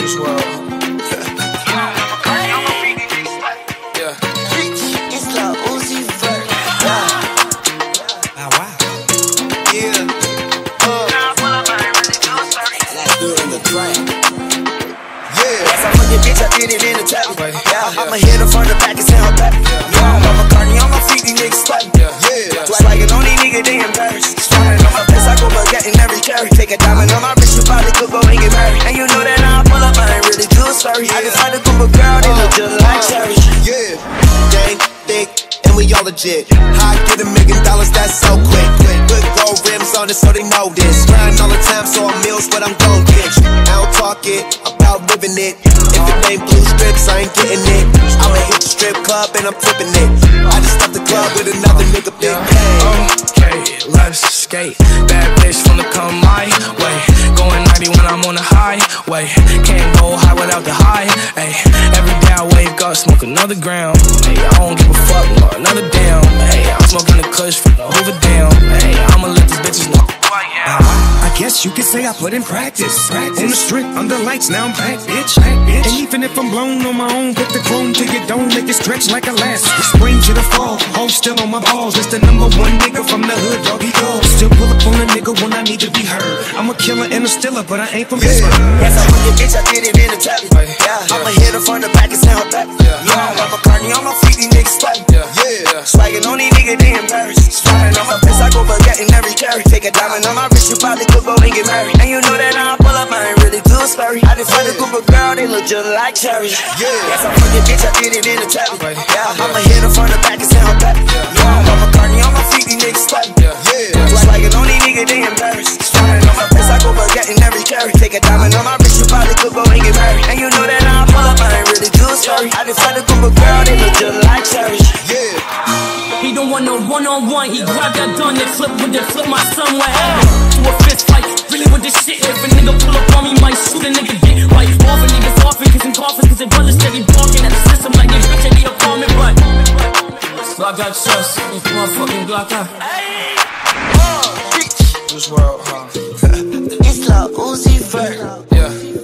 Juice WRLD. It's Lil Uzi Vert. Wow, wow. Yeah. Let's do it in the track. Yeah. That's how fucking bitch, I did it in the trap. Yeah. I'ma hit her from the back and send her back. Yeah. I'm a McCartney on my feet, these niggas stuck. Yeah. Swaggin' on these niggas, they embarrassed. Swaggin' on my face, I go forgetting every carry. Take a diamond on my wrist, you probably could go and get married. And you know that I pull up, I ain't really too sorry. I just find a group of girl, they look just like Cherry. Yeah. Gang, thick, and we all legit. How I get $1 million, that's so quick. Good gold rims on it, so they know this. Grind all the time, so I'm meals, but I'm gon' get. I don't talk it, about living it. If it ain't blue strips, I ain't getting it. I'ma hit the strip club and I'm flipping it. I just left the club with another nigga, big bang. Okay, let's skate. Bad bitch finna come my way. Going 90 when I'm on the highway. Can't go high without the high. Ay, every day I wake up, smoke another gram. Ay, I don't give a fuck, no, another damn. Ay, I'm smoking the kush from the Hoover Dam. Ay, I'ma let these bitches know who I am. I guess you could say I put in practice. On the strip, under lights, now I'm back, bitch. And even if I'm blown on my own, put the chrome to your dome, make it stretch like elastic. Spring to the fall, hoes still on my balls. It's the #1 nigga from the hood, doggy dog. Still pull up on a nigga when I need to be heard. I'm a killer and a stiller, but I ain't from Pittsburgh. That's how fucking bitch, I did it in the trap. I'ma hit her from the back and send her back. I'm a McCartney on my feet, these niggas stuck. Swaggin' on these niggas, they embarrassed. Swaggin' on my face, I go forgetting every carry. Take a diamond on my wrist, you probably could go and get married. And you know that I pull up, I ain't really too scary. I just find a group of girl, they look just like Cherry. That's how fucking bitch, I did it in the trap. I'ma hit her from the back and send her back. I'm a McCartney on my feet, these niggas stuck. Swaggin' on these niggas, they embarrassed. Swaggin' on my face, I go forgetting every carry. Take a diamond on my wrist, you probably could go and get married. And you know that I pull up, I ain't really too scary. I just find a group of girl, they look just like Cherry. He don't want no one-on-one, he grab that gun and flip with it, flip my son with to a fist fight, really with this shit. If a nigga pull up on me, might shoot a nigga get right. Off a niggas offin', kissing coffins, cause they brothers steady barking at the system like they bitch, I need a apartment, but so I got trust, motherfucking Glock out. Juice WRLD, huh? It's Lil Uzi Vert. Yeah.